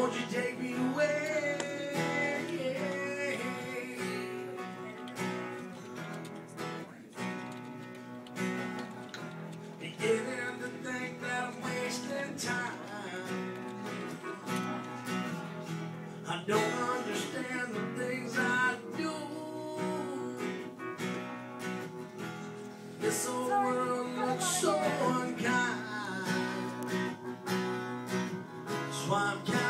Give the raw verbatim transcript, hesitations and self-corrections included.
Won't you take me away? Beginning to think that I'm wasting time. I don't understand the things I do. This old world looks so unkind. So I'm